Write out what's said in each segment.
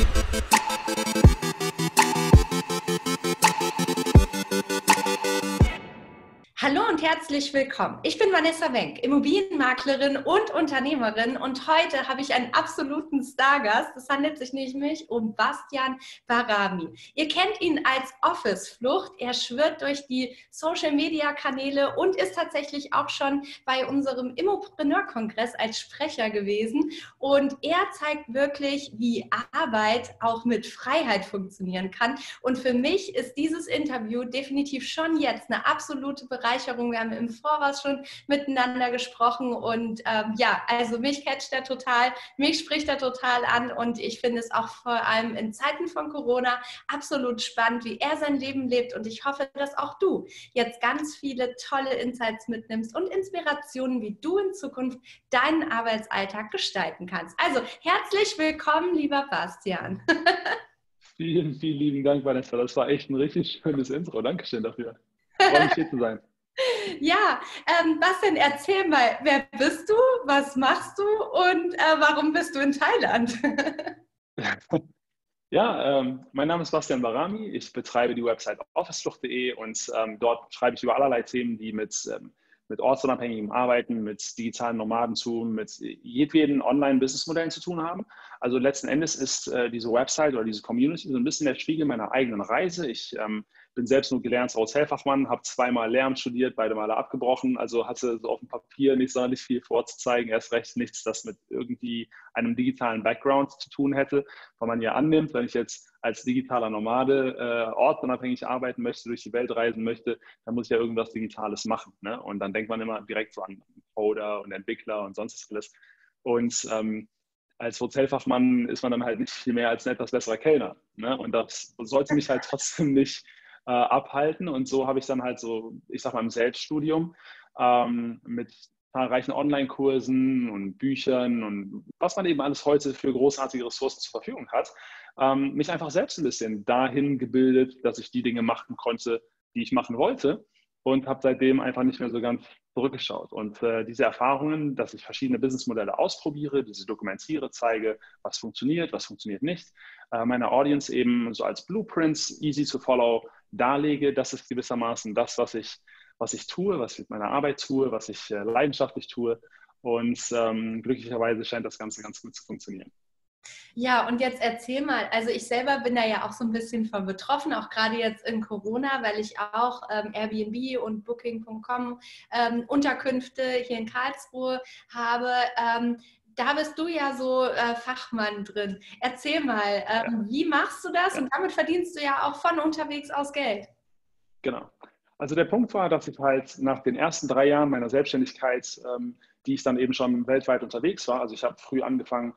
Hallo und herzlich willkommen. Ich bin Vanessa Wenk, Immobilienmaklerin und Unternehmerin, und heute habe ich einen absoluten Stargast. Es handelt sich nämlich um Bastian Barami. Ihr kennt ihn als Office-Flucht. Er schwirrt durch die Social-Media-Kanäle und ist tatsächlich auch schon bei unserem Immopreneur-Kongress als Sprecher gewesen. Und er zeigt wirklich, wie Arbeit auch mit Freiheit funktionieren kann. Und für mich ist dieses Interview definitiv schon jetzt eine absolute Bereicherung. Wir haben im Voraus schon miteinander gesprochen und also mich catcht er total, mich spricht er total an, und ich finde es auch vor allem in Zeiten von Corona absolut spannend, wie er sein Leben lebt, und ich hoffe, dass auch du jetzt ganz viele tolle Insights mitnimmst und Inspirationen, wie du in Zukunft deinen Arbeitsalltag gestalten kannst. Also herzlich willkommen, lieber Bastian. Vielen, vielen lieben Dank, Vanessa. Das war echt ein richtig schönes Intro. Dankeschön dafür. Ich freue mich, hier zu sein. Ja, Bastian, erzähl mal, wer bist du, was machst du und warum bist du in Thailand? Ja, mein Name ist Bastian Barami. Ich betreibe die Website officeflucht.de und dort schreibe ich über allerlei Themen, die mit ortsunabhängigem Arbeiten, mit digitalen Nomadentum, mit jedweden Online-Business-Modellen zu tun haben. Also letzten Endes ist diese Website oder diese Community so ein bisschen der Spiegel meiner eigenen Reise. Ich bin selbst nur gelernter Hotelfachmann, habe zweimal Lehramt studiert, beide Male abgebrochen, also hatte so auf dem Papier nicht sonderlich viel vorzuzeigen, erst recht nichts, das mit irgendwie einem digitalen Background zu tun hätte, weil man ja annimmt, wenn ich jetzt als digitaler Nomade ortsunabhängig arbeiten möchte, durch die Welt reisen möchte, dann muss ich ja irgendwas Digitales machen. Ne? Und dann denkt man immer direkt so an Coder und Entwickler und sonst alles. Und als Hotelfachmann ist man dann halt nicht viel mehr als ein etwas besserer Kellner. Ne? Und das sollte mich halt trotzdem nicht abhalten. Und so habe ich dann halt so, ich sag mal, im Selbststudium mit zahlreichen Online-Kursen und Büchern und was man eben alles heute für großartige Ressourcen zur Verfügung hat, mich einfach selbst ein bisschen dahin gebildet, dass ich die Dinge machen konnte, die ich machen wollte, und habe seitdem einfach nicht mehr so ganz zurückgeschaut. Und diese Erfahrungen, dass ich verschiedene Businessmodelle ausprobiere, diese dokumentiere, zeige, was funktioniert nicht, meiner Audience eben so als Blueprints, easy to follow, darlege, das ist gewissermaßen das, was ich tue, was ich mit meiner Arbeit tue, was ich leidenschaftlich tue. Und glücklicherweise scheint das Ganze ganz gut zu funktionieren. Ja, und jetzt erzähl mal, also ich selber bin da ja auch so ein bisschen von betroffen, auch gerade jetzt in Corona, weil ich auch Airbnb und Booking.com Unterkünfte hier in Karlsruhe habe. Da bist du ja so Fachmann drin. Erzähl mal, wie machst du das? Ja, Und damit verdienst du ja auch von unterwegs aus Geld. genau. Also der Punkt war, dass ich halt nach den ersten 3 Jahren meiner Selbstständigkeit, die ich dann eben schon weltweit unterwegs war, also ich habe früh angefangen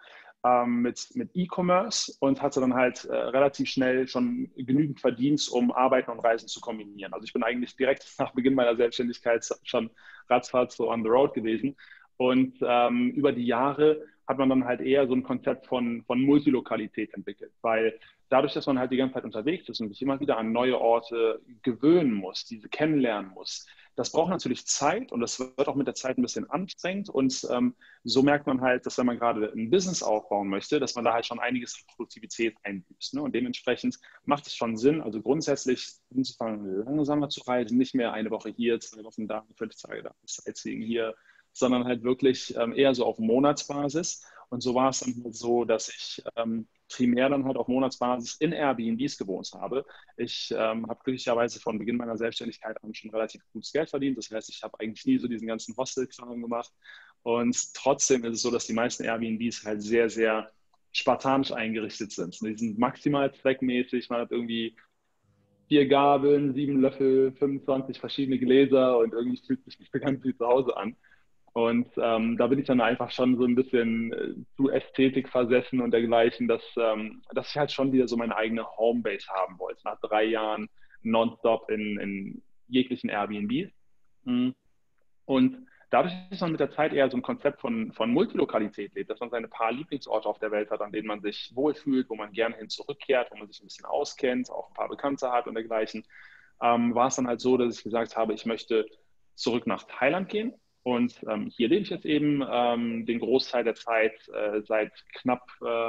mit E-Commerce und hatte dann halt relativ schnell schon genügend Verdienst, um Arbeiten und Reisen zu kombinieren. Also ich bin eigentlich direkt nach Beginn meiner Selbstständigkeit schon ratzfatz so on the road gewesen. Und über die Jahre hat man dann halt eher so ein Konzept von Multilokalität entwickelt, weil dadurch, dass man halt die ganze Zeit unterwegs ist und sich immer wieder an neue Orte gewöhnen muss, diese kennenlernen muss, das braucht natürlich Zeit, und das wird auch mit der Zeit ein bisschen anstrengend. Und so merkt man halt, dass wenn man gerade ein Business aufbauen möchte, dass man da halt schon einiges an Produktivität einbüßt. Ne? Und dementsprechend macht es schon Sinn, also grundsätzlich anzufangen, langsamer zu reisen, nicht mehr eine Woche hier, 2 Wochen da, 5 Tage da, Sightseeing hier, sondern halt wirklich eher so auf Monatsbasis. Und so war es dann halt so, dass ich primär dann halt auf Monatsbasis in Airbnbs gewohnt habe. Ich habe glücklicherweise von Beginn meiner Selbstständigkeit an schon relativ gutes Geld verdient. Das heißt, ich habe eigentlich nie so diesen ganzen Hostel-Kram gemacht. Und trotzdem ist es so, dass die meisten Airbnbs halt sehr, sehr spartanisch eingerichtet sind. Die sind maximal zweckmäßig. Man hat irgendwie 4 Gabeln, 7 Löffel, 25 verschiedene Gläser, und irgendwie fühlt sich nicht so ganz wie zu Hause an. Und da bin ich dann einfach schon so ein bisschen zu Ästhetik versessen und dergleichen, dass ich halt schon wieder so meine eigene Homebase haben wollte, nach 3 Jahren nonstop in jeglichen Airbnbs. Und dadurch ist man mit der Zeit eher so ein Konzept von Multilokalität lebt, dass man seine paar Lieblingsorte auf der Welt hat, an denen man sich wohlfühlt, wo man gerne hin zurückkehrt, wo man sich ein bisschen auskennt, auch ein paar Bekannte hat und dergleichen. War es dann halt so, dass ich gesagt habe, ich möchte zurück nach Thailand gehen. Und hier lebe ich jetzt eben den Großteil der Zeit seit knapp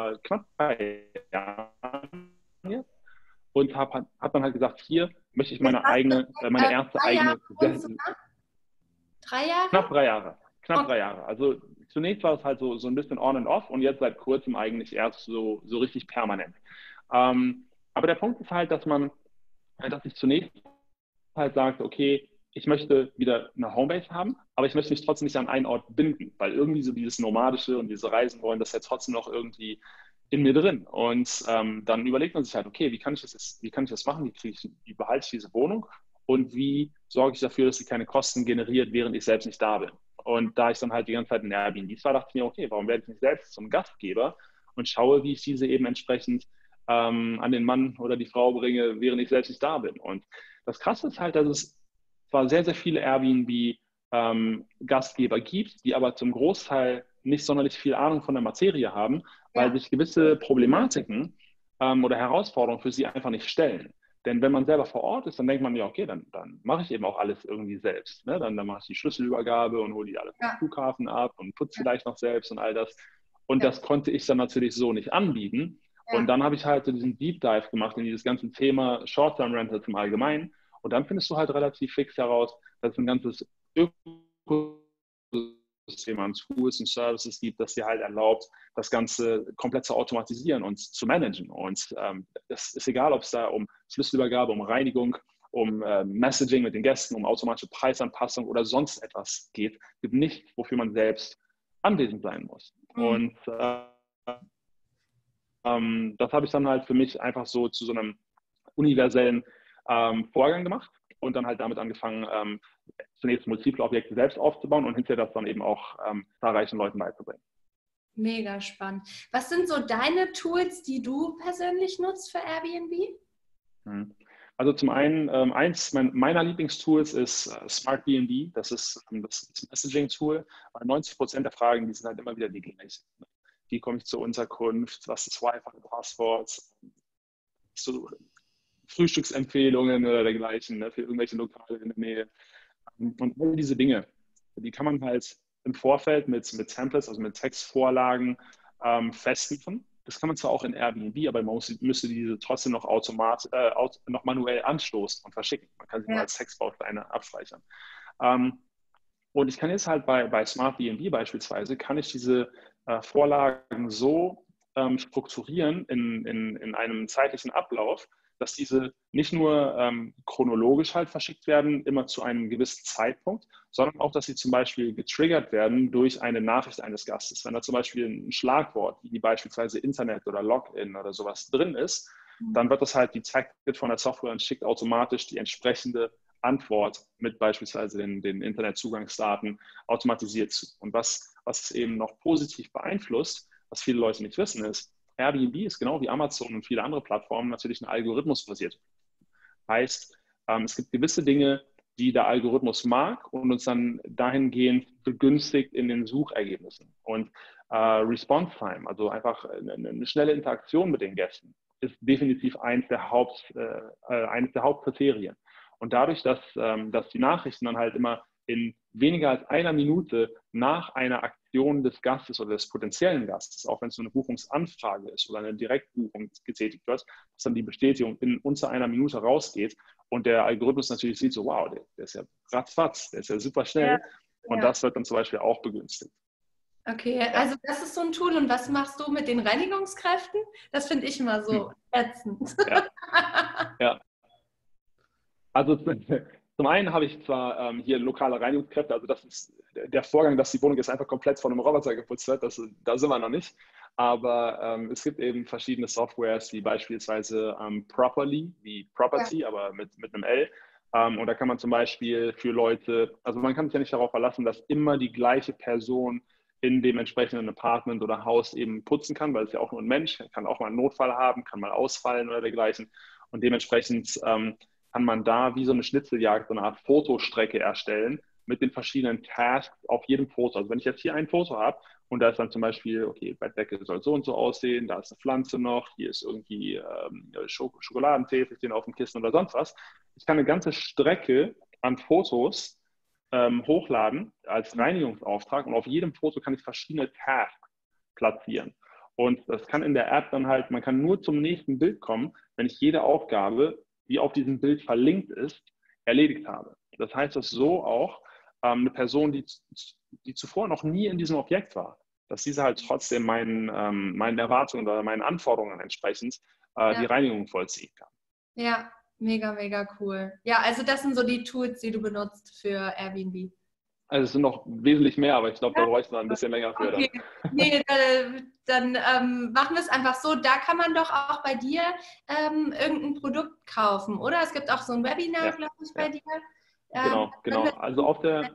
3 Jahren jetzt und hab dann halt gesagt, hier möchte ich Jetzt hast du meine erste 3 Jahre eigene, wohnst du da? 3 Jahre? knapp 3 Jahre, knapp Okay. 3 Jahre. Also zunächst war es halt so ein bisschen on and off und jetzt seit kurzem eigentlich erst so richtig permanent. Aber der Punkt ist halt, dass ich zunächst halt sagt, okay, ich möchte wieder eine Homebase haben, aber ich möchte mich trotzdem nicht an einen Ort binden, weil irgendwie so dieses Nomadische und diese Reisen wollen, das ist ja trotzdem noch irgendwie in mir drin. Und dann überlegt man sich halt, okay, wie kann ich das machen? Wie behalte ich diese Wohnung? Und wie sorge ich dafür, dass sie keine Kosten generiert, während ich selbst nicht da bin? Und da ich dann halt die ganze Zeit in Airbnb war, dachte ich mir, okay, warum werde ich nicht selbst zum Gastgeber und schaue, wie ich diese eben entsprechend an den Mann oder die Frau bringe, während ich selbst nicht da bin. Und das Krasse ist halt, dass es zwar sehr, sehr viele Airbnb-Gastgeber gibt, die aber zum Großteil nicht sonderlich viel Ahnung von der Materie haben, weil Ja. sich gewisse Problematiken oder Herausforderungen für sie einfach nicht stellen. Denn wenn man selber vor Ort ist, dann denkt man ja, okay, dann mache ich eben auch alles irgendwie selbst. Ne? Dann mache ich die Schlüsselübergabe und hole die alle vom Ja. Flughafen ab und putze Ja. vielleicht noch selbst und all das. Und Ja. das konnte ich dann natürlich so nicht anbieten. Und Ja. dann habe ich halt so diesen Deep Dive gemacht in dieses ganze Thema Short-Term Rental zum Allgemeinen. Und dann findest du halt relativ fix heraus, dass es ein ganzes Ökosystem an Tools und Services gibt, das dir halt erlaubt, das Ganze komplett zu automatisieren und zu managen. Und das ist egal, ob es da um Schlüsselübergabe, um Reinigung, um Messaging mit den Gästen, um automatische Preisanpassung oder sonst etwas geht. Es gibt nichts, wofür man selbst anwesend sein muss. Mhm. Und das habe ich dann halt für mich einfach so zu so einem universellen Vorgang gemacht und dann halt damit angefangen, zunächst multiple Objekte selbst aufzubauen und hinterher das dann eben auch zahlreichen Leuten beizubringen. Mega spannend. Was sind so deine Tools, die du persönlich nutzt für Airbnb? Also zum einen, eins meiner Lieblingstools ist SmartBnB. Das ist das Messaging-Tool. 90% der Fragen, die sind halt immer wieder die gleichen. Wie komme ich zur Unterkunft? Was ist Wi-Fi-Passwort? So Frühstücksempfehlungen oder dergleichen, ne, für irgendwelche Lokale in der Nähe. Und all diese Dinge, die kann man halt im Vorfeld mit Templates, also mit Textvorlagen festmachen. Das kann man zwar auch in Airbnb, aber man müsste diese trotzdem noch noch manuell anstoßen und verschicken. Man kann sie nur Ja. als Textbausteine abspeichern. Und ich kann jetzt halt bei SmartBnB beispielsweise, kann ich diese Vorlagen so strukturieren in einem zeitlichen Ablauf, dass diese nicht nur chronologisch halt verschickt werden, immer zu einem gewissen Zeitpunkt, sondern auch, dass sie zum Beispiel getriggert werden durch eine Nachricht eines Gastes. Wenn da zum Beispiel ein Schlagwort, wie beispielsweise Internet oder Login oder sowas drin ist, dann wird das halt detected von der Software und schickt automatisch die entsprechende Antwort mit beispielsweise den Internetzugangsdaten automatisiert zu. Und was es eben noch positiv beeinflusst, was viele Leute nicht wissen, ist, Airbnb ist genau wie Amazon und viele andere Plattformen natürlich ein Algorithmus basiert. Heißt, es gibt gewisse Dinge, die der Algorithmus mag und uns dann dahingehend begünstigt in den Suchergebnissen. Und Response Time, also einfach eine schnelle Interaktion mit den Gästen, ist definitiv eines der Hauptkriterien. Und dadurch, dass die Nachrichten dann halt immer in weniger als einer Minute nach einer Aktion des Gastes oder des potenziellen Gastes, auch wenn es so eine Buchungsanfrage ist oder eine Direktbuchung getätigt wird, dass dann die Bestätigung in unter einer Minute rausgeht und der Algorithmus natürlich sieht, so wow, der ist ja ratzfatz, der ist ja super schnell, Ja. und Ja. das wird dann zum Beispiel auch begünstigt. Okay, Ja. also das ist so ein Tool. Und was machst du mit den Reinigungskräften? Das finde ich immer so ätzend. Ja. Ja. Also zum einen habe ich zwar hier lokale Reinigungskräfte, also das ist der Vorgang, dass die Wohnung jetzt einfach komplett von einem Roboter geputzt wird, da sind wir noch nicht. Aber es gibt eben verschiedene Softwares, wie beispielsweise Properly, wie Ja. Property, aber mit einem L. Und da kann man zum Beispiel für Leute, also man kann sich ja nicht darauf verlassen, dass immer die gleiche Person in dem entsprechenden Apartment oder Haus eben putzen kann, weil es ja auch nur ein Mensch, kann auch mal einen Notfall haben, kann mal ausfallen oder dergleichen. Und dementsprechend kann man da wie so eine Schnitzeljagd, so eine Art Fotostrecke erstellen mit den verschiedenen Tasks auf jedem Foto. Also wenn ich jetzt hier ein Foto habe und da ist dann zum Beispiel, okay, Bettdecke soll so und so aussehen, da ist eine Pflanze noch, hier ist irgendwie Schokoladentee, stehen auf dem Kissen oder sonst was. Ich kann eine ganze Strecke an Fotos hochladen als Reinigungsauftrag und auf jedem Foto kann ich verschiedene Tasks platzieren. Und das kann in der App dann halt, man kann nur zum nächsten Bild kommen, wenn ich jede Aufgabe, die auf diesem Bild verlinkt ist, erledigt habe. Das heißt, dass so auch eine Person, die zuvor noch nie in diesem Objekt war, dass diese halt trotzdem meinen Erwartungen oder meinen Anforderungen entsprechend die Reinigung vollziehen kann. Ja, mega, mega cool. Ja, also das sind so die Tools, die du benutzt für Airbnb. Also es sind noch wesentlich mehr, aber ich glaube, da bräuchte man ein bisschen länger für. Okay. Nee, dann machen wir es einfach so. Da kann man doch auch bei dir irgendein Produkt kaufen, oder? Es gibt auch so ein Webinar, glaube ich, bei dir. Genau. Also auf der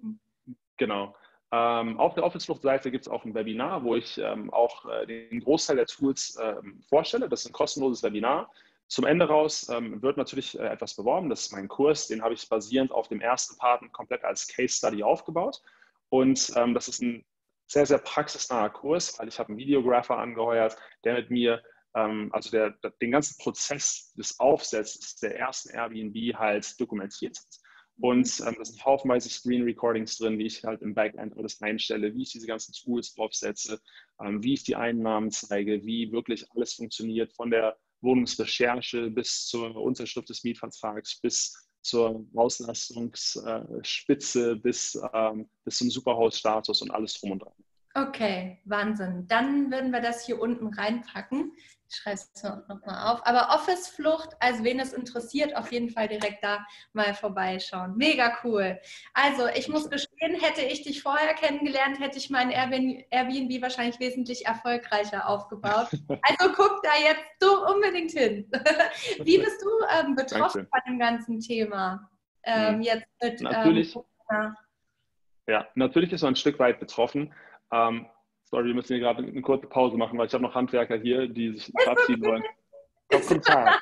Office-Flucht-Seite gibt es auch ein Webinar, wo ich auch den Großteil der Tools vorstelle. Das ist ein kostenloses Webinar. Zum Ende raus wird natürlich etwas beworben. Das ist mein Kurs. Den habe ich basierend auf dem ersten Part komplett als Case Study aufgebaut. Und das ist ein sehr, sehr praxisnaher Kurs, weil ich habe einen Videographer angeheuert, der mit mir den ganzen Prozess des Aufsetzens der ersten Airbnb halt dokumentiert hat. Und da sind haufenweise Screen Recordings drin, wie ich halt im Backend alles einstelle, wie ich diese ganzen Tools aufsetze, wie ich die Einnahmen zeige, wie wirklich alles funktioniert, von der Wohnungsrecherche bis zur Unterschrift des Mietvertrags, bis zur Auslastungsspitze, bis zum Superhausstatus und alles drum und dran. Okay, Wahnsinn. Dann würden wir das hier unten reinpacken. Ich schreibe es nochmal auf. Aber Office-Flucht, also wen es interessiert, auf jeden Fall direkt da mal vorbeischauen. Mega cool. Also ich muss gestehen, hätte ich dich vorher kennengelernt, hätte ich mein Airbnb wahrscheinlich wesentlich erfolgreicher aufgebaut. Also guck da jetzt so unbedingt hin. Wie bist du betroffen von dem ganzen Thema? Jetzt mit natürlich, natürlich ist man ein Stück weit betroffen. Sorry, wir müssen hier gerade eine kurze Pause machen, weil ich habe noch Handwerker hier, die sich verabschieden wollen. Das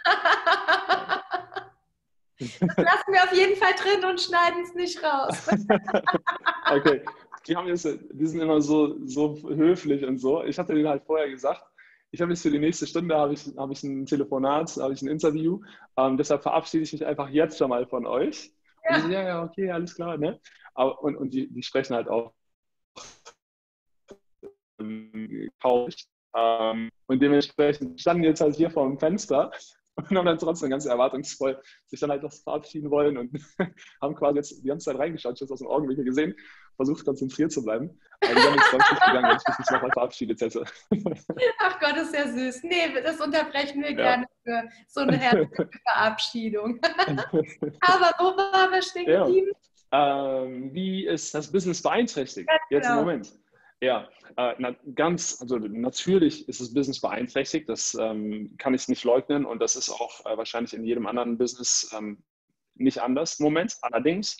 lassen wir auf jeden Fall drin und schneiden es nicht raus. Okay, die sind immer so höflich und so. Ich hatte denen halt vorher gesagt, ich habe jetzt für die nächste Stunde habe ich ein Telefonat, habe ich ein Interview. Deshalb verabschiede ich mich einfach jetzt schon mal von euch. Ja. Und die so, ja, okay, alles klar. Ne? Und die sprechen halt auch traurig. Und dementsprechend standen jetzt halt hier vor dem Fenster und haben dann trotzdem ganz erwartungsvoll sich dann halt auch verabschieden wollen und haben quasi jetzt die ganze Zeit reingeschaut, ich habe es aus dem Augenwinkel gesehen, versucht konzentriert zu bleiben. Aber die sind jetzt ganz nicht gegangen, wenn ich mich nicht nochmal verabschiedet hätte. Ach Gott, ist ja süß. Nee, das unterbrechen wir gerne für so eine herzliche Verabschiedung. Aber wo waren wir stehen geblieben? Wie ist das Business beeinträchtigt? Jetzt im Moment. Ja, natürlich ist das Business beeinträchtigt, das kann ich nicht leugnen und das ist auch wahrscheinlich in jedem anderen Business nicht anders im Moment. Allerdings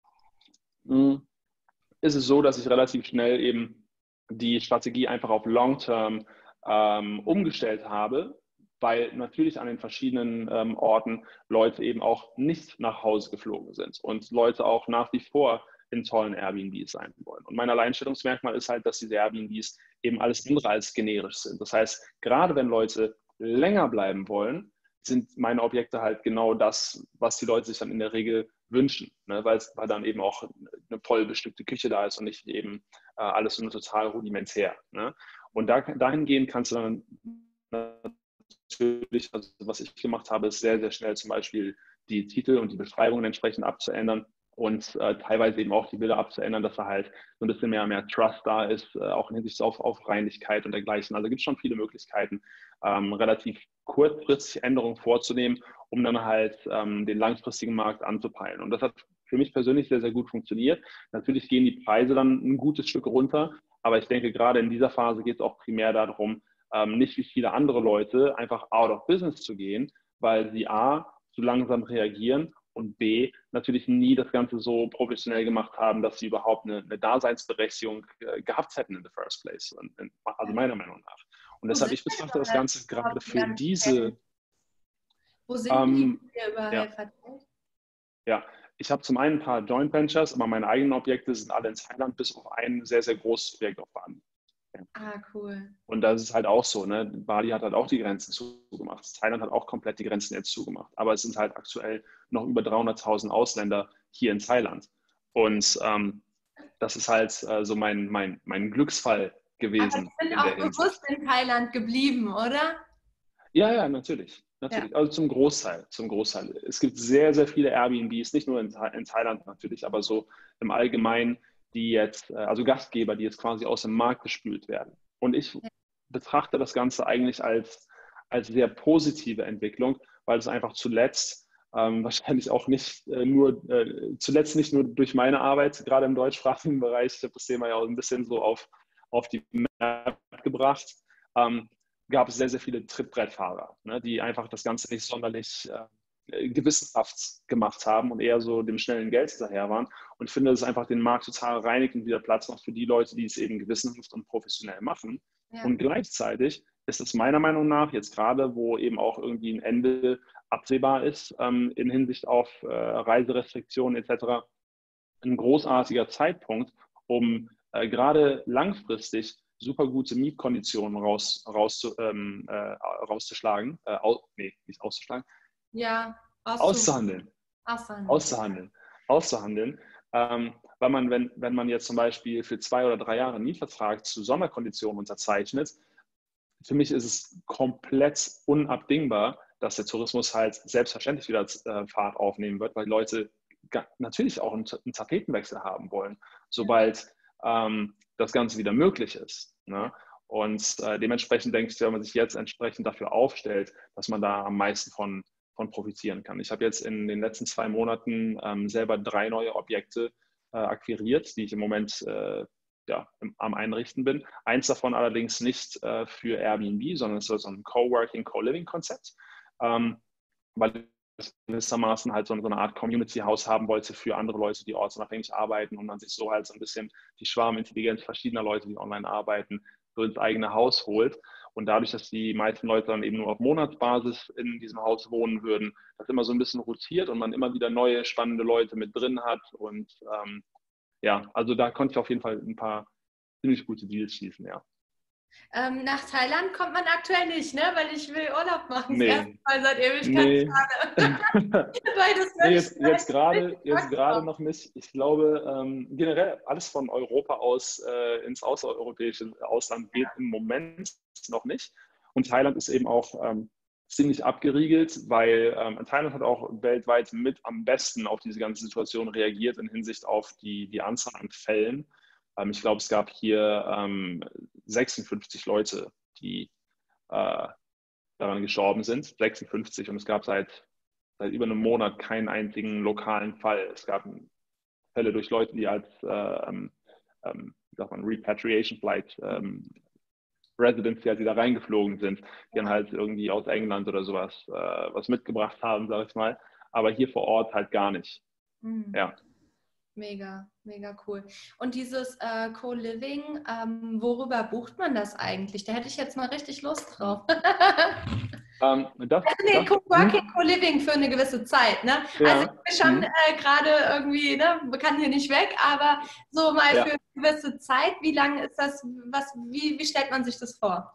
ist es so, dass ich relativ schnell eben die Strategie einfach auf Long-Term umgestellt habe, weil natürlich an den verschiedenen Orten Leute eben auch nicht nach Hause geflogen sind und Leute auch nach wie vor in tollen Airbnbs sein wollen. Und mein Alleinstellungsmerkmal ist halt, dass diese Airbnbs eben alles andere als generisch sind. Das heißt, gerade wenn Leute länger bleiben wollen, sind meine Objekte halt genau das, was die Leute sich dann in der Regel wünschen, ne? Weil dann eben auch eine voll bestückte Küche da ist und nicht eben alles nur total rudimentär. Ne? Und dahingehend kannst du dann natürlich, also was ich gemacht habe, ist sehr, sehr schnell zum Beispiel die Titel und die Beschreibungen entsprechend abzuändern und teilweise eben auch die Bilder abzuändern, dass da halt so ein bisschen mehr Trust da ist, auch in Hinsicht auf Reinlichkeit und dergleichen. Also gibt es schon viele Möglichkeiten, relativ kurzfristig Änderungen vorzunehmen, um dann halt den langfristigen Markt anzupeilen. Und das hat für mich persönlich sehr, sehr gut funktioniert. Natürlich gehen die Preise dann ein gutes Stück runter, aber ich denke, gerade in dieser Phase geht es auch primär darum, nicht wie viele andere Leute einfach out of business zu gehen, weil sie A, zu langsam reagieren und B, natürlich nie das Ganze so professionell gemacht haben, dass sie überhaupt eine Daseinsberechtigung gehabt hätten in the first place, also meiner Meinung nach. Und deshalb, ich betrachte das Ganze gerade für diese... Wo sind die überall verteilt? Ja, ich habe zum einen ein paar Joint Ventures, aber meine eigenen Objekte sind alle in Thailand, bis auf ein sehr, sehr großes Objekt auf Bali. Ah, cool. Und das ist halt auch so, ne? Bali hat halt auch die Grenzen zugemacht. Thailand hat auch komplett die Grenzen jetzt zugemacht. Aber es sind halt aktuell noch über 300.000 Ausländer hier in Thailand. Und das ist halt so mein Glücksfall gewesen. Aber Sie sind auch bewusst in Thailand geblieben, oder? Ja, natürlich. Ja. Also zum Großteil. Es gibt sehr, sehr viele Airbnbs, nicht nur in Thailand natürlich, aber so im Allgemeinen, die jetzt, also Gastgeber, die jetzt quasi aus dem Markt gespült werden. Und ich betrachte das Ganze eigentlich als sehr positive Entwicklung, weil es einfach zuletzt wahrscheinlich auch nicht zuletzt nicht nur durch meine Arbeit, gerade im deutschsprachigen Bereich, ich habe das Thema ja auch ein bisschen so auf die Map gebracht, gab es sehr, sehr viele Trittbrettfahrer, ne, die einfach das Ganze nicht sonderlich gewissenhaft gemacht haben und eher so dem schnellen Geld hinterher waren. Und ich finde, dass es einfach den Markt total reinigt und wieder Platz macht für die Leute, die es eben gewissenhaft und professionell machen. Ja. Und gleichzeitig ist es meiner Meinung nach jetzt gerade, wo eben auch irgendwie ein Ende absehbar ist in Hinsicht auf Reiserestriktionen etc., ein großartiger Zeitpunkt, um gerade langfristig super gute Mietkonditionen rauszuschlagen. Nicht auszuschlagen. Ja, Auszuhandeln. Auszuhandeln. Weil man, wenn man jetzt zum Beispiel für 2 oder 3 Jahre einen Mietvertrag zu Sonderkonditionen unterzeichnet, für mich ist es komplett unabdingbar, dass der Tourismus halt selbstverständlich wieder Fahrt aufnehmen wird, weil Leute natürlich auch einen Tapetenwechsel haben wollen, sobald das Ganze wieder möglich ist. Ne? Und dementsprechend denke ich, wenn man sich jetzt entsprechend dafür aufstellt, dass man da am meisten von profitieren kann. Ich habe jetzt in den letzten 2 Monaten selber 3 neue Objekte akquiriert, die ich im Moment am Einrichten bin. Eins davon allerdings nicht für Airbnb, sondern es ist so ein Coworking, Co-Living-Konzept, weil ich gewissermaßen halt so eine Art Community-House haben wollte für andere Leute, die ortsunabhängig arbeiten und man sich so halt so ein bisschen die Schwarmintelligenz verschiedener Leute, die online arbeiten, so ins eigene Haus holt. Und dadurch, dass die meisten Leute dann eben nur auf Monatsbasis in diesem Haus wohnen würden, das immer so ein bisschen rotiert und man immer wieder neue, spannende Leute mit drin hat. Und also da konnte ich auf jeden Fall ein paar ziemlich gute Deals schließen, ja. Nach Thailand kommt man aktuell nicht, ne? Weil ich will Urlaub machen. Nee. Das erste Mal seit Ewigkeiten gerade. Jetzt gerade noch nicht. Ich glaube, generell alles von Europa aus ins außereuropäische Ausland geht im Moment noch nicht. Und Thailand ist eben auch ziemlich abgeriegelt, weil Thailand hat auch weltweit mit am besten auf diese ganze Situation reagiert in Hinsicht auf die Anzahl an Fällen. Ich glaube, es gab hier 56 Leute, die daran gestorben sind. 56 und es gab seit über einem Monat keinen einzigen lokalen Fall. Es gab Fälle durch Leute, die als Repatriation Flight Residents, die halt wieder reingeflogen sind, die dann halt irgendwie aus England oder sowas was mitgebracht haben, sag ich mal. Aber hier vor Ort halt gar nicht. Mhm. Ja. Mega, mega cool. Und dieses Co-Living, worüber bucht man das eigentlich? Da hätte ich jetzt mal richtig Lust drauf. Co-Working, Co-Living für eine gewisse Zeit, ne? Ja. Also ich bin schon gerade irgendwie, ne, man kann hier nicht weg, aber so mal für eine gewisse Zeit, wie lange ist das, wie stellt man sich das vor?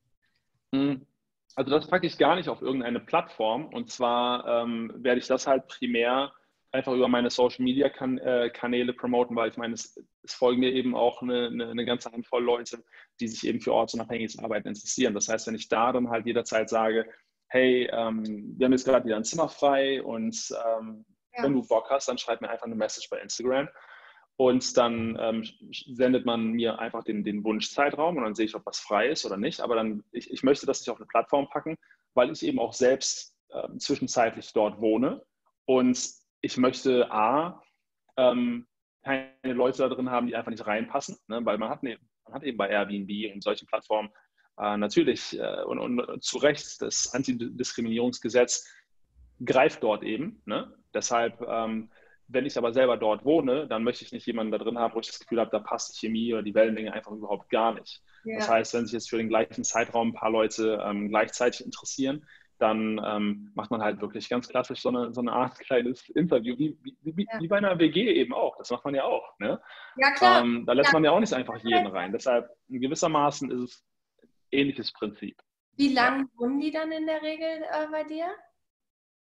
Also das packe ich gar nicht auf irgendeine Plattform und zwar werde ich das halt primär einfach über meine Social-Media-Kanäle promoten, weil ich meine, es folgen mir eben auch eine ganze Handvoll Leute, die sich eben für ortsunabhängiges Arbeiten interessieren. Das heißt, wenn ich da dann halt jederzeit sage, hey, wir haben jetzt gerade wieder ein Zimmer frei und wenn du Bock hast, dann schreib mir einfach eine Message bei Instagram und dann sendet man mir einfach den Wunschzeitraum und dann sehe ich, ob was frei ist oder nicht. Aber dann, ich möchte das nicht auf eine Plattform packen, weil ich eben auch selbst zwischenzeitlich dort wohne und ich möchte keine Leute da drin haben, die einfach nicht reinpassen, ne? Weil man hat eben bei Airbnb und solchen Plattformen natürlich und zu Recht das Antidiskriminierungsgesetz greift dort eben. Ne? Deshalb, wenn ich aber selber dort wohne, dann möchte ich nicht jemanden da drin haben, wo ich das Gefühl habe, da passt die Chemie oder die Wellenlänge einfach überhaupt gar nicht. Ja. Das heißt, wenn sich jetzt für den gleichen Zeitraum ein paar Leute gleichzeitig interessieren, dann macht man halt wirklich ganz klassisch so eine Art kleines Interview, wie bei einer WG eben auch. Das macht man ja auch. Ne? Ja, klar. Da lässt man ja auch nicht einfach jeden rein. Deshalb in gewissermaßen ist es ein ähnliches Prinzip. Wie lange wohnen die dann in der Regel bei dir?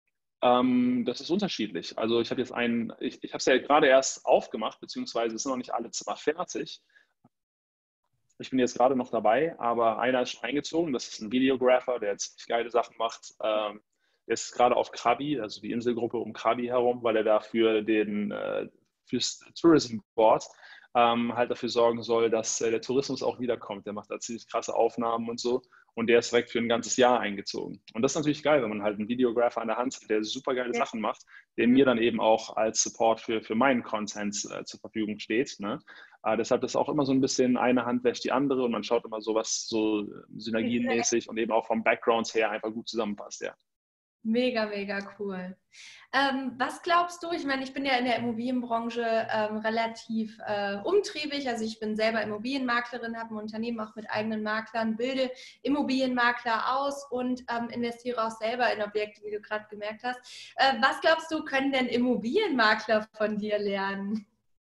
Das ist unterschiedlich. Also ich habe jetzt ich habe es ja gerade erst aufgemacht, beziehungsweise es sind noch nicht alle Zimmer fertig. Ich bin jetzt gerade noch dabei, aber einer ist schon eingezogen. Das ist ein Videographer, der ziemlich geile Sachen macht. Der ist gerade auf Krabi, also die Inselgruppe um Krabi herum, weil er da fürs Tourism Board halt dafür sorgen soll, dass der Tourismus auch wiederkommt. Der macht da ziemlich krasse Aufnahmen und so. Und der ist direkt für ein ganzes Jahr eingezogen. Und das ist natürlich geil, wenn man halt einen Videographer an der Hand hat, der super geile Sachen macht, der mir dann eben auch als Support für meinen Content zur Verfügung steht. Ne? Deshalb ist auch immer so ein bisschen eine Hand wäscht die andere und man schaut immer so, was so synergienmäßig und eben auch vom Background her einfach gut zusammenpasst. Ja. Mega, mega cool. Was glaubst du? Ich meine, ich bin ja in der Immobilienbranche relativ umtriebig. Also ich bin selber Immobilienmaklerin, habe ein Unternehmen auch mit eigenen Maklern, bilde Immobilienmakler aus und investiere auch selber in Objekte, wie du gerade gemerkt hast. Was glaubst du, können denn Immobilienmakler von dir lernen?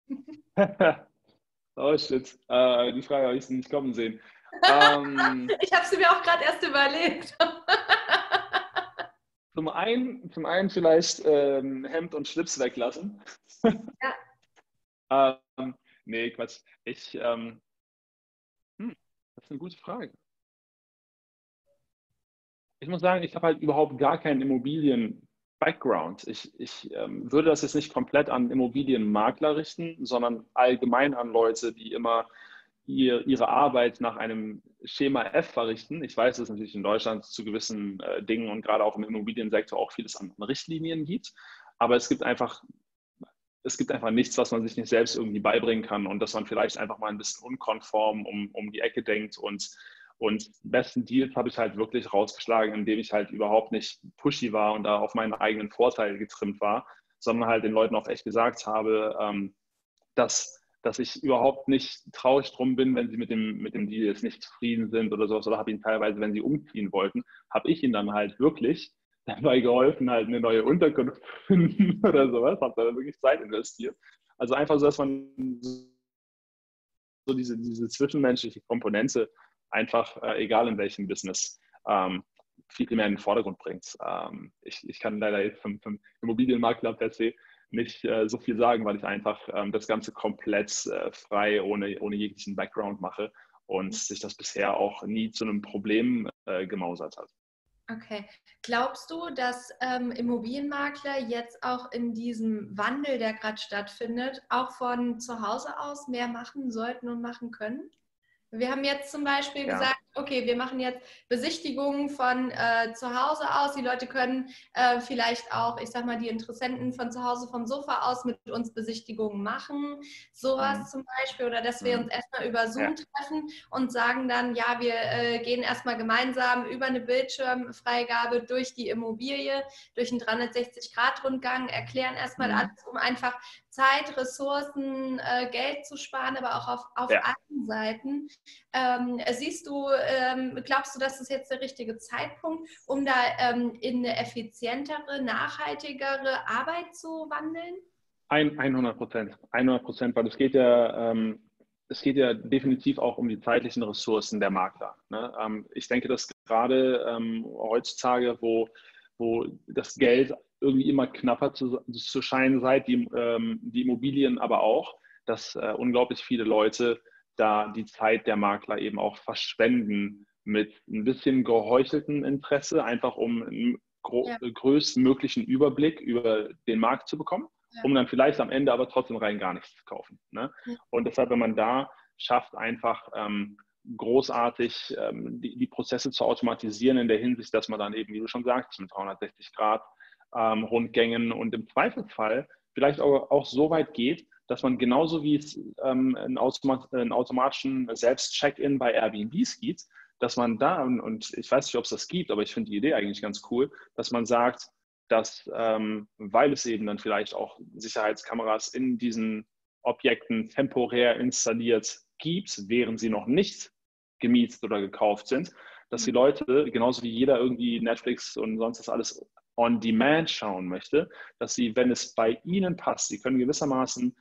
Oh shit, die Frage habe ich nicht kommen sehen. Ich habe sie mir auch gerade erst überlegt. Zum einen vielleicht Hemd und Schlips weglassen. Ja. Nee, Quatsch. Das ist eine gute Frage. Ich muss sagen, ich habe halt überhaupt gar keinen Immobilien-Background. Ich würde das jetzt nicht komplett an Immobilienmakler richten, sondern allgemein an Leute, die immer ihre Arbeit nach einem Schema F verrichten. Ich weiß, dass es natürlich in Deutschland zu gewissen Dingen und gerade auch im Immobiliensektor auch vieles an Richtlinien gibt, aber es gibt einfach nichts, was man sich nicht selbst irgendwie beibringen kann und dass man vielleicht einfach mal ein bisschen unkonform um die Ecke denkt und besten Deals habe ich halt wirklich rausgeschlagen, indem ich halt überhaupt nicht pushy war und da auf meinen eigenen Vorteil getrimmt war, sondern halt den Leuten auch echt gesagt habe, dass ich überhaupt nicht traurig drum bin, wenn sie mit dem Deal jetzt nicht zufrieden sind oder sowas. Oder habe ihnen teilweise, wenn sie umziehen wollten, habe ich ihnen dann halt wirklich dabei geholfen, halt eine neue Unterkunft zu finden oder sowas. Habe da wirklich Zeit investiert. Also einfach so, dass man so diese zwischenmenschliche Komponente einfach, egal in welchem Business, viel mehr in den Vordergrund bringt. Ich kann leider jetzt vom Immobilienmakler per se nicht so viel sagen, weil ich einfach das Ganze komplett frei, ohne jeglichen Background mache und sich das bisher auch nie zu einem Problem gemausert hat. Okay. Glaubst du, dass Immobilienmakler jetzt auch in diesem Wandel, der gerade stattfindet, auch von zu Hause aus mehr machen sollten und machen können? Wir haben jetzt zum Beispiel gesagt, okay, wir machen jetzt Besichtigungen von zu Hause aus. Die Leute können vielleicht auch, ich sag mal, die Interessenten von zu Hause vom Sofa aus mit uns Besichtigungen machen. Sowas zum Beispiel. Oder dass wir uns erstmal über Zoom treffen und sagen dann, ja, wir gehen erstmal gemeinsam über eine Bildschirmfreigabe durch die Immobilie, durch einen 360-Grad-Rundgang, erklären erstmal alles, um einfach Zeit, Ressourcen, Geld zu sparen, aber auch auf allen Seiten. Glaubst du, dass das jetzt der richtige Zeitpunkt, um da in eine effizientere, nachhaltigere Arbeit zu wandeln? 100%, 100%, weil es geht ja definitiv auch um die zeitlichen Ressourcen der Makler. Ne? Ich denke, dass gerade heutzutage, wo das Geld irgendwie immer knapper zu scheinen seid, die Immobilien aber auch, dass unglaublich viele Leute da die Zeit der Makler eben auch verschwenden mit ein bisschen geheucheltem Interesse, einfach um einen größtmöglichen Überblick über den Markt zu bekommen, um dann vielleicht am Ende aber trotzdem rein gar nichts zu kaufen. Ne? Und deshalb, wenn man da schafft, einfach großartig die Prozesse zu automatisieren in der Hinsicht, dass man dann eben, wie du schon sagst, mit 360 Grad Rundgängen und im Zweifelsfall vielleicht auch so weit geht, dass man genauso wie es einen automatischen Selbst-Check-In bei Airbnbs gibt, dass man da, und ich weiß nicht, ob es das gibt, aber ich finde die Idee eigentlich ganz cool, dass man sagt, dass, weil es eben dann vielleicht auch Sicherheitskameras in diesen Objekten temporär installiert gibt, während sie noch nicht gemietet oder gekauft sind, dass die Leute, genauso wie jeder irgendwie Netflix und sonst das alles on demand schauen möchte, dass sie, wenn es bei ihnen passt, sie können gewissermaßen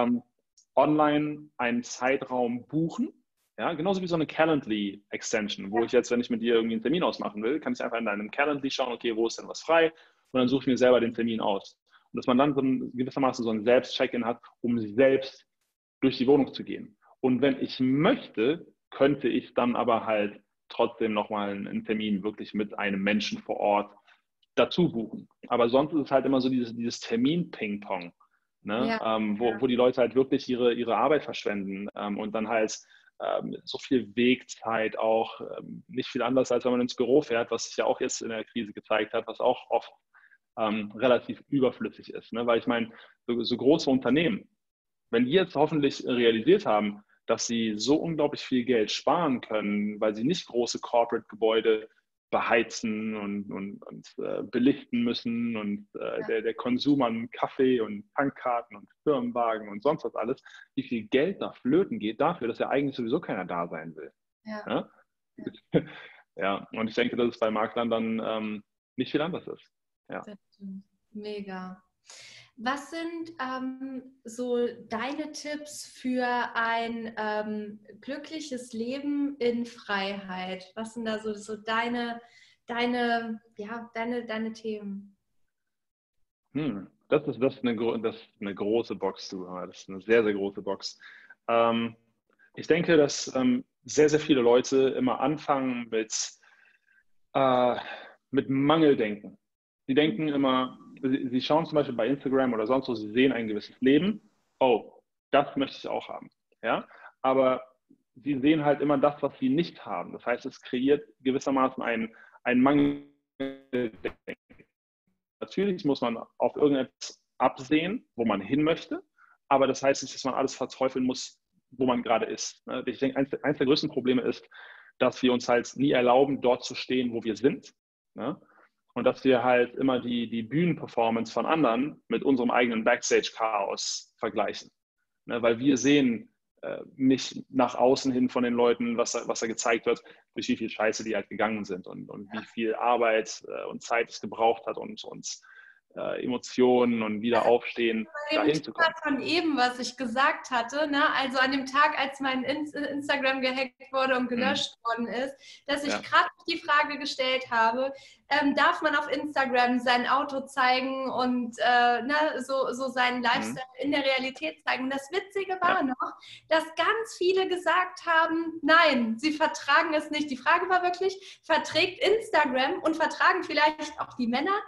online einen Zeitraum buchen, ja, genauso wie so eine Calendly-Extension, wo ich jetzt, wenn ich mit dir irgendwie einen Termin ausmachen will, kann ich einfach in deinem Calendly schauen, okay, wo ist denn was frei? und dann suche ich mir selber den Termin aus. Und dass man dann gewissermaßen so ein Selbst-Check-in hat, um selbst durch die Wohnung zu gehen. Und wenn ich möchte, könnte ich dann aber halt trotzdem nochmal einen Termin wirklich mit einem Menschen vor Ort dazu buchen. Aber sonst ist es halt immer so dieses Termin-Ping-Pong, ne? Ja, Wo die Leute halt wirklich ihre Arbeit verschwenden und dann halt so viel Wegzeit auch, nicht viel anders, als wenn man ins Büro fährt, was sich ja auch jetzt in der Krise gezeigt hat, was auch oft relativ überflüssig ist. Ne? Weil ich meine, so große Unternehmen, wenn die jetzt hoffentlich realisiert haben, dass sie so unglaublich viel Geld sparen können, weil sie nicht große Corporate-Gebäude beheizen und belichten müssen und der Konsum an Kaffee und Tankkarten und Firmenwagen und sonst was alles, wie viel Geld da flöten geht dafür, dass ja eigentlich sowieso keiner da sein will. ja. Ja, ja, und ich denke, dass es bei Maklern dann nicht viel anders ist. Ja. Das stimmt. Mega. Was sind so deine Tipps für ein glückliches Leben in Freiheit? Was sind da so deine Themen? Das ist eine große Box, du. Das ist eine sehr, sehr große Box. Ich denke, dass sehr, sehr viele Leute immer anfangen mit Mangeldenken. Sie denken immer, sie schauen zum Beispiel bei Instagram oder sonst wo, sie sehen ein gewisses Leben. Oh, das möchte ich auch haben. Ja? Aber sie sehen halt immer das, was sie nicht haben. Das heißt, es kreiert gewissermaßen ein Mangeldenken. Natürlich muss man auf irgendetwas absehen, wo man hin möchte, aber das heißt nicht, dass man alles verteufeln muss, wo man gerade ist. Ich denke, eines der größten Probleme ist, dass wir uns halt nie erlauben, dort zu stehen, wo wir sind. Und dass wir halt immer die Bühnenperformance von anderen mit unserem eigenen Backstage-Chaos vergleichen. Weil wir sehen nicht nach außen hin von den Leuten, was da gezeigt wird, durch wie viel Scheiße die halt gegangen sind und wie viel Arbeit und Zeit es gebraucht hat und uns Emotionen und wieder aufstehen, dahin zu kommen. Von eben, was ich gesagt hatte, ne? Also an dem Tag, als mein Instagram gehackt wurde und gelöscht worden ist, dass ich gerade die Frage gestellt habe, darf man auf Instagram sein Auto zeigen und so seinen Lifestyle in der Realität zeigen. Und das Witzige war noch, dass ganz viele gesagt haben, nein, sie vertragen es nicht. Die Frage war wirklich, verträgt Instagram und vertragen vielleicht auch die Männer,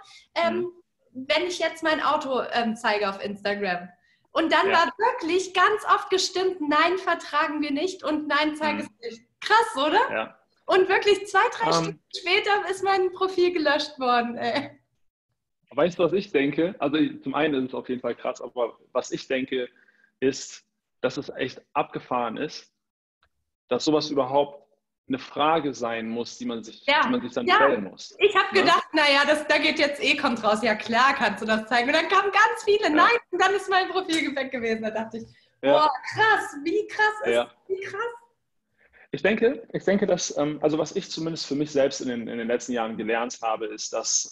wenn ich jetzt mein Auto zeige auf Instagram. Und dann war wirklich ganz oft gestimmt, nein, vertragen wir nicht und nein, zeige es nicht. Krass, oder? Ja. Und wirklich 2-3 Stunden später ist mein Profil gelöscht worden. Ey. Weißt du, was ich denke? Also zum einen ist es auf jeden Fall krass, aber was ich denke, ist, dass es echt abgefahren ist, dass sowas überhaupt eine Frage sein muss, die man sich dann stellen muss. Ich habe gedacht, naja, da geht jetzt kommt raus. Ja klar, kannst du das zeigen. Und dann kamen ganz viele, nein, und dann ist mein Profil weg gewesen. Da dachte ich, boah, krass, wie krass ist wie krass. Ich denke, dass, also was ich zumindest für mich selbst in den letzten Jahren gelernt habe, ist, dass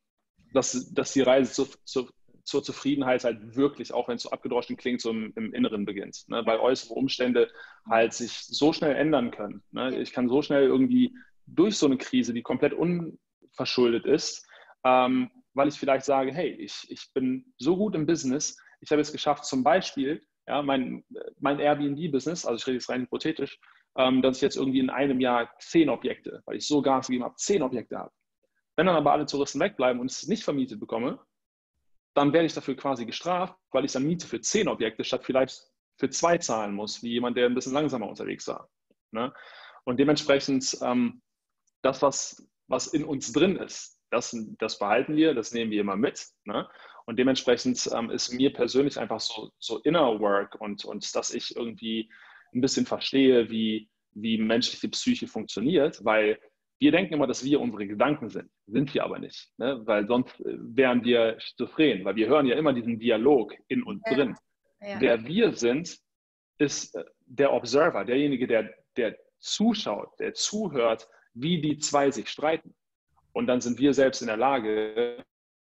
die Reise zur Zufriedenheit halt wirklich, auch wenn es so abgedroschen klingt, so im Inneren beginnt. Ne? Weil äußere Umstände halt sich so schnell ändern können. Ne? Ich kann so schnell irgendwie durch so eine Krise, die komplett unverschuldet ist, weil ich vielleicht sage, hey, ich bin so gut im Business, ich habe es geschafft, zum Beispiel mein Airbnb-Business, also ich rede jetzt rein hypothetisch, dass ich jetzt irgendwie in einem Jahr 10 Objekte, weil ich so Gas gegeben habe, 10 Objekte habe. Wenn dann aber alle Touristen wegbleiben und es nicht vermietet bekomme, dann werde ich dafür quasi gestraft, weil ich dann Miete für 10 Objekte statt vielleicht für 2 zahlen muss, wie jemand, der ein bisschen langsamer unterwegs war. Ne? Und dementsprechend das, was in uns drin ist, das behalten wir, das nehmen wir immer mit. Ne? Und dementsprechend ist mir persönlich einfach so Inner Work und dass ich irgendwie ein bisschen verstehe, wie menschliche Psyche funktioniert, weil wir denken immer, dass wir unsere Gedanken sind. Sind wir aber nicht, ne? Weil sonst wären wir schizophren, weil wir hören ja immer diesen Dialog in uns drin. Ja. Wer wir sind, ist der Observer, derjenige, der zuschaut, der zuhört, wie die zwei sich streiten. Und dann sind wir selbst in der Lage,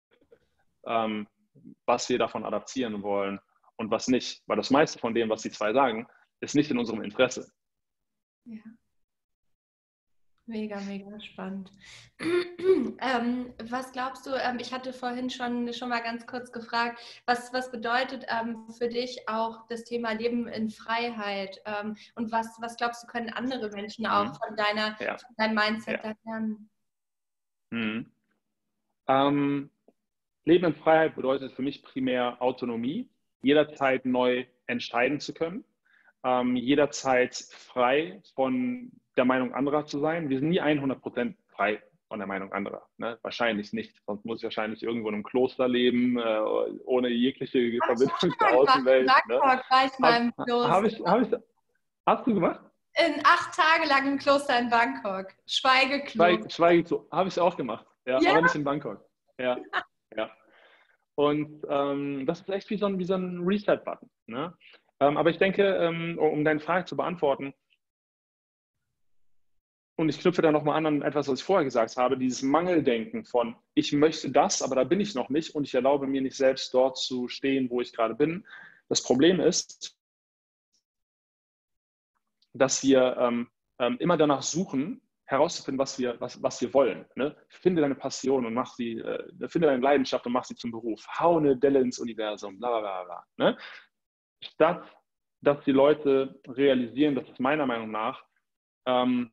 was wir davon adaptieren wollen und was nicht. Weil das meiste von dem, was die zwei sagen, ist nicht in unserem Interesse. Ja. Mega, mega spannend. Was glaubst du, ich hatte vorhin schon mal ganz kurz gefragt, was bedeutet für dich auch das Thema Leben in Freiheit? Und was glaubst du, können andere Menschen auch Mhm. von Ja, von deinem Mindset ja. da lernen? Mhm. Ähm, Leben in Freiheit bedeutet für mich primär Autonomie, jederzeit neu entscheiden zu können, jederzeit frei von der Meinung anderer zu sein. Wir sind nie 100% frei von der Meinung anderer. Ne? Wahrscheinlich nicht. Sonst muss ich wahrscheinlich irgendwo in einem Kloster leben, ohne jegliche Habe ich auch Verbindung schon zur mal gemacht. In Außenwelt. Ne? Bangkok war ich mal im Kloster. Hast du gemacht? In 8 Tage lang im Kloster in Bangkok. Schweigekloster. Schweige zu. Habe ich auch gemacht. Ja, Ja, aber nicht in Bangkok. Ja, ja. Und das ist echt wie so ein Reset-Button. Ne? Aber ich denke, um deine Frage zu beantworten, und ich knüpfe da nochmal an etwas, was ich vorher gesagt habe, dieses Mangeldenken von, ich möchte das, aber da bin ich noch nicht und ich erlaube mir nicht selbst dort zu stehen, wo ich gerade bin. Das Problem ist, dass wir immer danach suchen, herauszufinden, was wir wollen. Ne? Finde deine Passion und finde deine Leidenschaft und mach sie zum Beruf. Hau eine Delle ins Universum, bla bla bla. Ne? Statt dass die Leute realisieren, dass es meiner Meinung nach ähm,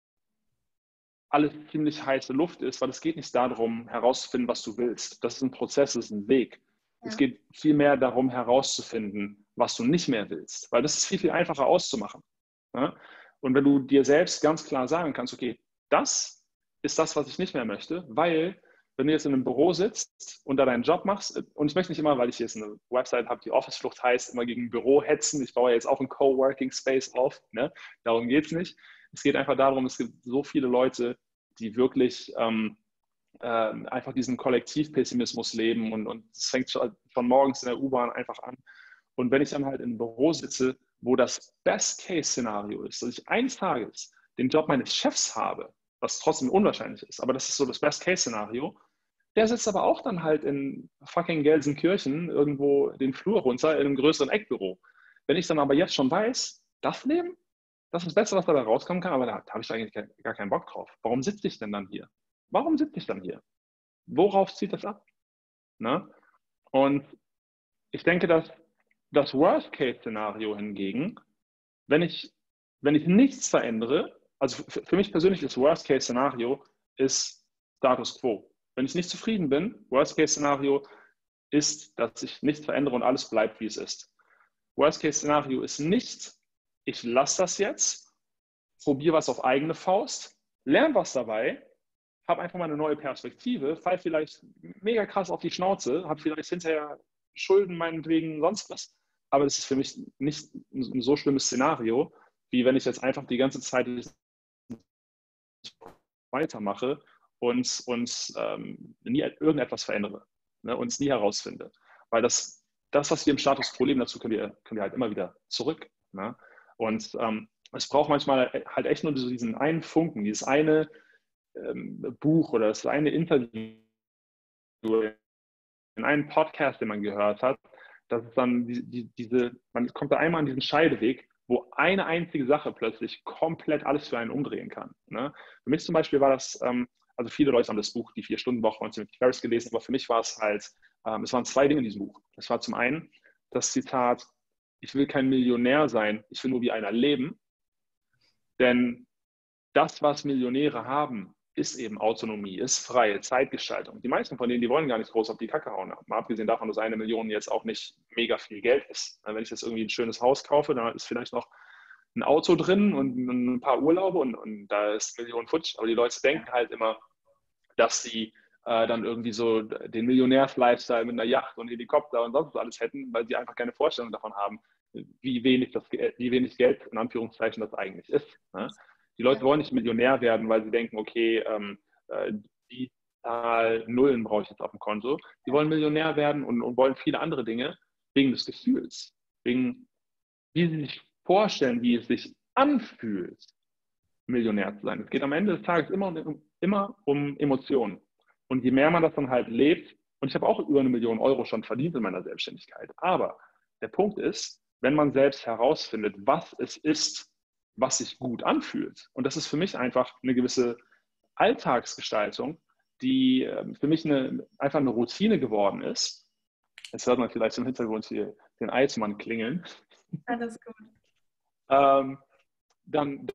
alles ziemlich heiße Luft ist, weil es geht nicht darum, herauszufinden, was du willst. Das ist ein Prozess, das ist ein Weg. Es ja, geht vielmehr darum, herauszufinden, was du nicht mehr willst, weil das ist viel, viel einfacher auszumachen. Ja? Und wenn du dir selbst ganz klar sagen kannst, okay, das ist das, was ich nicht mehr möchte, weil wenn du jetzt in einem Büro sitzt und da deinen Job machst, und ich möchte nicht immer, weil ich jetzt eine Website habe, die Office-Flucht heißt, immer gegen ein Büro hetzen. Ich baue jetzt auch einen Coworking Space auf. Ne? Darum geht es nicht. Es geht einfach darum, es gibt so viele Leute, die wirklich einfach diesen Kollektivpessimismus leben und es fängt schon morgens in der U-Bahn einfach an. Und wenn ich dann halt im Büro sitze, wo das Best-Case-Szenario ist, dass ich eines Tages den Job meines Chefs habe, was trotzdem unwahrscheinlich ist, aber das ist so das Best-Case-Szenario, der sitzt aber auch dann halt in fucking Gelsenkirchen irgendwo den Flur runter in einem größeren Eckbüro. Wenn ich dann aber jetzt schon weiß, das Leben, das ist das Beste, was dabei rauskommen kann, aber da habe ich eigentlich gar keinen Bock drauf. Warum sitze ich denn dann hier? Warum sitze ich dann hier? Worauf zieht das ab? Ne? Und ich denke, dass das Worst-Case-Szenario hingegen, wenn ich, wenn ich nichts verändere, also für mich persönlich das Worst-Case-Szenario ist Status Quo. Wenn ich nicht zufrieden bin, Worst-Case-Szenario ist, dass ich nichts verändere und alles bleibt, wie es ist. Worst-Case-Szenario ist nicht, ich lasse das jetzt, probiere was auf eigene Faust, lerne was dabei, habe einfach mal eine neue Perspektive, fall vielleicht mega krass auf die Schnauze, habe vielleicht hinterher Schulden meinetwegen, sonst was. Aber das ist für mich nicht ein so schlimmes Szenario, wie wenn ich jetzt einfach die ganze Zeit weitermache und nie irgendetwas verändere, ne, und es nie herausfinde. Weil was wir im Status quo leben, dazu können wir halt immer wieder zurück. Ne? Und es braucht manchmal halt echt nur diesen einen Funken, dieses eine Buch oder das eine Interview in einem Podcast, den man gehört hat, dass es dann man kommt da einmal an diesen Scheideweg, wo eine einzige Sache plötzlich komplett alles für einen umdrehen kann. Ne? Für mich zum Beispiel war das, also viele Leute haben das Buch Die 4-Stunden-Woche von Tim Ferriss gelesen, aber für mich war es halt, es waren zwei Dinge in diesem Buch. Es war zum einen das Zitat, ich will kein Millionär sein, ich will nur wie einer leben, denn das, was Millionäre haben, ist eben Autonomie, ist freie Zeitgestaltung. Die meisten von denen, die wollen gar nicht groß auf die Kacke hauen. Mal abgesehen davon, dass 1 Million jetzt auch nicht mega viel Geld ist. Wenn ich jetzt irgendwie ein schönes Haus kaufe, da ist vielleicht noch ein Auto drin und ein paar Urlaube und da ist Millionen futsch. Aber die Leute denken halt immer, dass sie dann irgendwie so den Millionärs-Lifestyle mit einer Yacht und Helikopter und sonst was alles hätten, weil sie einfach keine Vorstellung davon haben, wie wenig Geld in Anführungszeichen das eigentlich ist. Ne? Die Leute wollen nicht Millionär werden, weil sie denken, okay, die Zahl Nullen brauche ich jetzt auf dem Konto. Die wollen Millionär werden und wollen viele andere Dinge wegen des Gefühls, wegen wie sie sich vorstellen, wie es sich anfühlt, Millionär zu sein. Es geht am Ende des Tages immer um Emotionen. Und je mehr man das dann halt lebt, und ich habe auch über 1 Million Euro schon verdient in meiner Selbstständigkeit, aber der Punkt ist, wenn man selbst herausfindet, was es ist, was sich gut anfühlt. Und das ist für mich einfach eine gewisse Alltagsgestaltung, die für mich einfach eine Routine geworden ist. Jetzt hört man vielleicht im Hintergrund hier den Eismann klingeln. Alles gut. Dann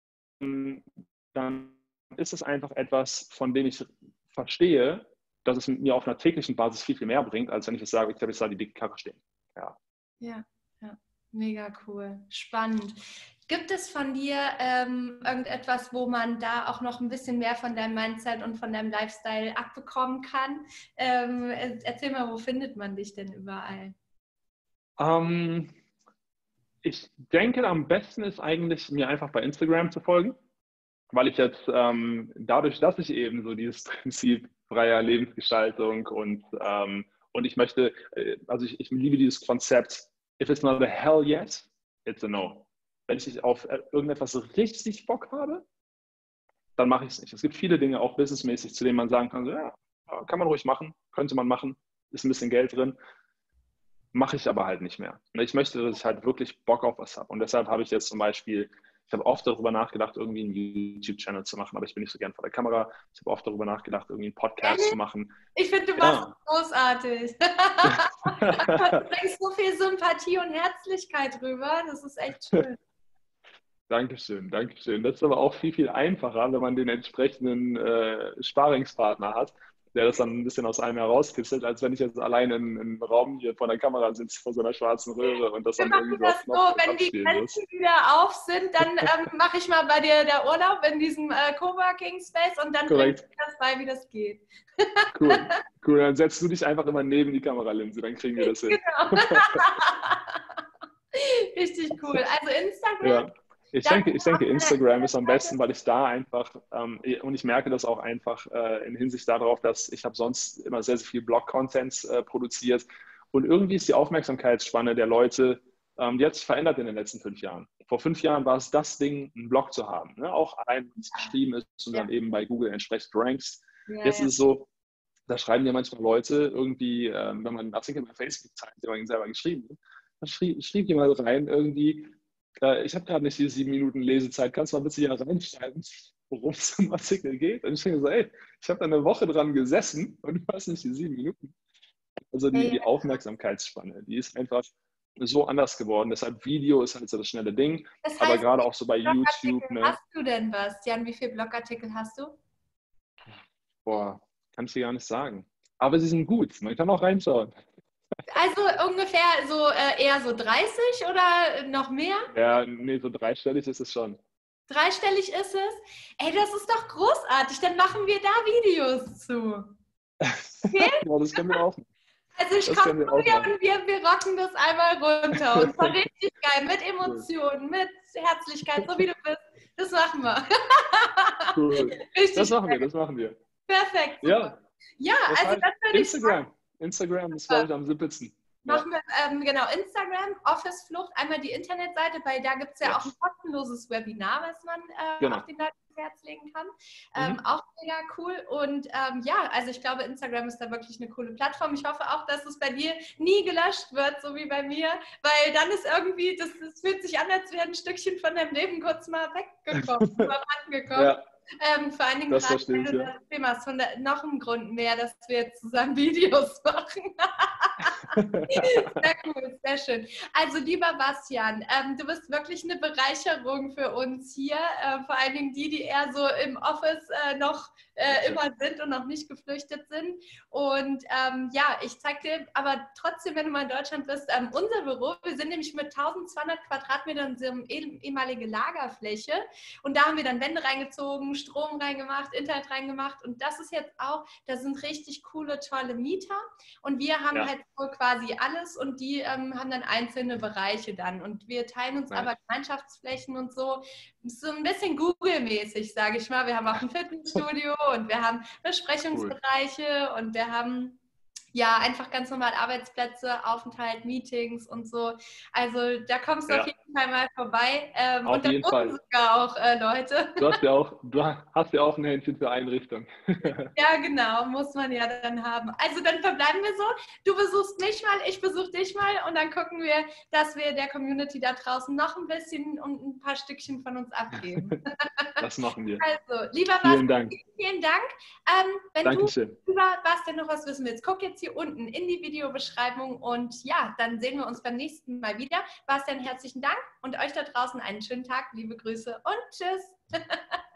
ist es einfach etwas, von dem ich verstehe, dass es mir auf einer täglichen Basis viel, viel mehr bringt, als wenn ich jetzt sage, ich habe jetzt da die dicke Karre stehen. Ja, mega cool. Spannend. Gibt es von dir irgendetwas, wo man da auch noch ein bisschen mehr von deinem Mindset und von deinem Lifestyle abbekommen kann? Erzähl mal, wo findet man dich denn überall? Ich denke, am besten ist eigentlich, mir einfach bei Instagram zu folgen, weil ich jetzt dadurch, dass ich eben so dieses Prinzip freier Lebensgestaltung und ich möchte, also ich liebe dieses Konzept, if it's not a hell yes, it's a no. Wenn ich auf irgendetwas so richtig Bock habe, dann mache ich es nicht. Es gibt viele Dinge, auch businessmäßig, zu denen man sagen kann, so, ja, kann man ruhig machen, könnte man machen, ist ein bisschen Geld drin, mache ich aber halt nicht mehr. Ich möchte, dass ich halt wirklich Bock auf was habe. Und deshalb habe ich jetzt zum Beispiel, ich habe oft darüber nachgedacht, irgendwie einen YouTube-Channel zu machen, aber ich bin nicht so gern vor der Kamera. Ich habe oft darüber nachgedacht, irgendwie einen Podcast zu machen. Ich finde, du machst großartig. Du bringst so viel Sympathie und Herzlichkeit rüber. Das ist echt schön. Dankeschön, Dankeschön. Das ist aber auch viel, viel einfacher, wenn man den entsprechenden Sparingspartner hat, der das dann ein bisschen aus einem herauskitzelt, als wenn ich jetzt allein in einem Raum hier vor der Kamera sitze, vor so einer schwarzen Röhre und das dann irgendwie das so, wenn die Grenzen wieder auf sind, dann mache ich mal bei dir der Urlaub in diesem Coworking Space und dann bringst du das bei, wie das geht. Cool, dann setzt du dich einfach immer neben die Kameralinse, dann kriegen wir das hin. Genau. Richtig cool. Also Instagram. Ja. Ich denke, Instagram ist am besten, weil ich da einfach, und ich merke das auch einfach in Hinsicht darauf, dass ich habe sonst immer sehr, sehr viel Blog-Content produziert und irgendwie ist die Aufmerksamkeitsspanne der Leute, die hat sich verändert in den letzten 5 Jahren. Vor 5 Jahren war es das Ding, einen Blog zu haben, ne? Auch allein, wenn es geschrieben ist und dann eben bei Google entsprechend rankst. Jetzt ist es so, da schreiben dir manchmal Leute irgendwie, wenn man einen Artikel bei Facebook zeigt, den man selber geschrieben hat, dann schrieb jemand rein irgendwie, ich habe gerade nicht die 7 Minuten Lesezeit, kannst du mal bitte hier reinschreiben, worum es im Artikel geht? Und ich denke so, ey, ich habe da eine Woche dran gesessen und du hast nicht die 7 Minuten. Also die Aufmerksamkeitsspanne, die ist einfach so anders geworden. Deshalb Video ist halt so das schnelle Ding. Das heißt, aber gerade auch so bei YouTube. Ne? Hast du denn was? Jan, wie viele Blogartikel hast du? Boah, kann ich dir gar nicht sagen. Aber sie sind gut, man kann auch reinschauen. Also ungefähr so eher so 30 oder noch mehr? Ja, nee, so dreistellig ist es schon. Dreistellig ist es? Ey, das ist doch großartig. Dann machen wir da Videos zu. Okay? Ja, das können wir auch. Also ich komme zu dir und wir rocken das einmal runter. Und zwar richtig geil, mit Emotionen, mit Herzlichkeit, so wie du bist. Das machen wir. Cool. Das machen wir. Perfekt. Super. Ja, also das würde ich sagen. Instagram ist, glaube ich, am simpelsten. Machen wir, genau, Instagram, Office Flucht, einmal die Internetseite, weil da gibt es ja auch ein kostenloses Webinar, was man auf den Leuten ins Herz legen kann. Auch mega cool. Und also ich glaube, Instagram ist da wirklich eine coole Plattform. Ich hoffe auch, dass es bei dir nie gelöscht wird, so wie bei mir, weil dann ist irgendwie, das fühlt sich an, als wäre ein Stückchen von deinem Leben kurz mal weggekommen, angekommen. Ja. Vor allen Dingen gerade, wenn du das Thema hast, noch ein Grund mehr, dass wir jetzt zusammen Videos machen. Sehr cool, sehr schön. Also lieber Bastian, du bist wirklich eine Bereicherung für uns hier, vor allen Dingen die eher so im Office noch immer sind und noch nicht geflüchtet sind. Und ich zeige dir aber trotzdem, wenn du mal in Deutschland bist, unser Büro, wir sind nämlich mit 1200 Quadratmetern in so einer ehemaligen Lagerfläche und da haben wir dann Wände reingezogen, Strom reingemacht, Internet reingemacht und das ist jetzt auch, da sind richtig coole, tolle Mieter und wir haben halt so quasi alles und die haben dann einzelne Bereiche dann und wir teilen uns aber Gemeinschaftsflächen und so ein bisschen Google-mäßig, sage ich mal. Wir haben auch ein Fitnessstudio und wir haben Besprechungsbereiche und wir haben Ja, einfach ganz normal Arbeitsplätze, Aufenthalt, Meetings und so. Also da kommst du auf Ja, jeden Fall mal vorbei. Und auf da jeden wohnen Fall. sogar auch Leute. Du hast ja auch ein Händchen für Einrichtung. Ja, genau, muss man ja dann haben. Also dann verbleiben wir so. Du besuchst mich mal, ich besuche dich mal und dann gucken wir, dass wir der Community da draußen noch ein bisschen und ein paar Stückchen von uns abgeben. Das machen wir. Also, lieber Vielen Bastian, Dank. vielen, vielen Dank. Wenn du Dankeschön. über Bastian noch was wissen willst, guck jetzt hier unten in die Videobeschreibung und ja, dann sehen wir uns beim nächsten Mal wieder. Bastian, herzlichen Dank und euch da draußen einen schönen Tag. Liebe Grüße und tschüss.